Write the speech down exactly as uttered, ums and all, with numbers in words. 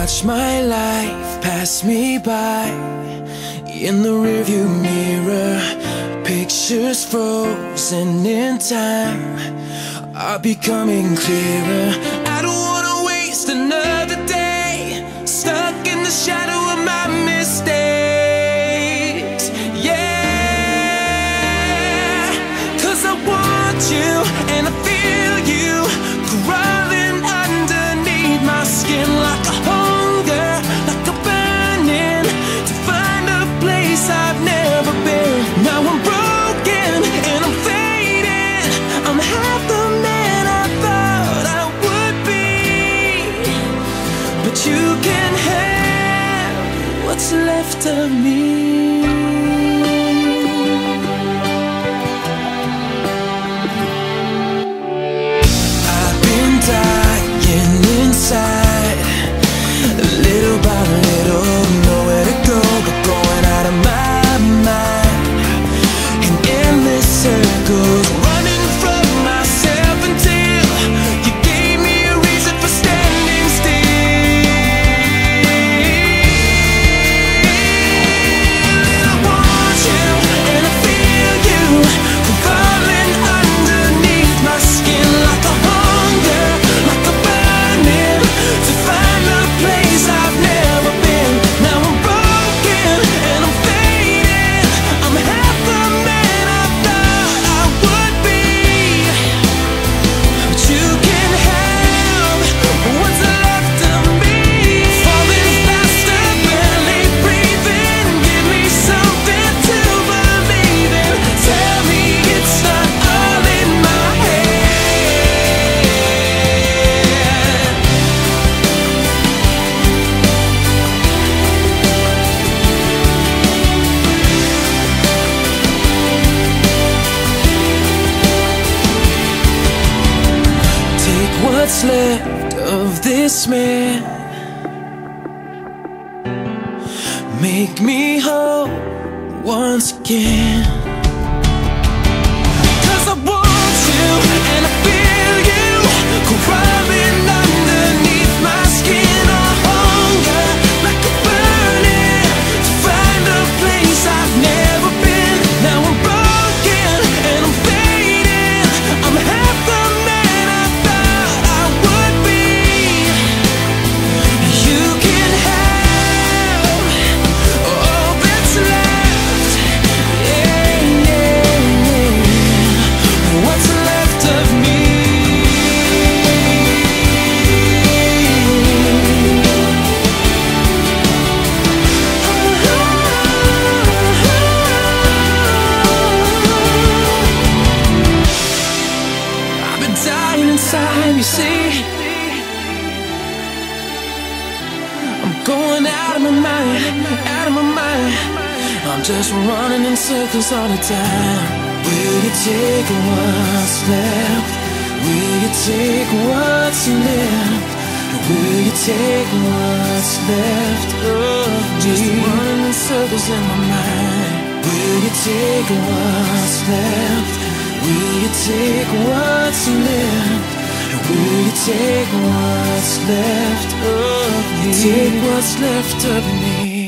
watch my life pass me by. In the rearview mirror, pictures frozen in time are becoming clearer. I don't wanna waste another day stuck in the shadow of my mistakes. Yeah, 'cause I want you and I feel you crawling underneath my skin, like a hunger, like a burning, to find a place I've never been. Now I'm broken and I'm fading. I'm half the man I thought I would be, but you can have what's left of me. I've been dying inside, little by little, nowhere to go but going out of my mind, in endless circles, running from myself until you gave me a reason for standing still. I want you and I feel you crawling underneath my skin, like a hunger, like a burning, to find a place I've never been. Now I'm broken and I'm fading. I'm half the man I thought I would be, but you can have what's left of me. Falling faster, barely breathing. Give me something to believe in. Tell me it's not all in my head. Take what's left of this man, make me whole once again. 'Cause I want you and I feel you crawling underneath my skin, a hunger, like a burning, to find a place I've never been. Now I'm broken and I'm fading. I'm half the man I thought I would be. You can have all that's left. Yeah, yeah, yeah. What's left of me? I've been dying inside, you see. I'm going out of my mind, out of my mind. I'm just running in circles all the time. Will you take what's left? Will you take what's left? Will you take what's left of me? Just running in circles in my mind. Will you take what's left? Will you take what's left? Will you take what's left of me? Take what's left of me.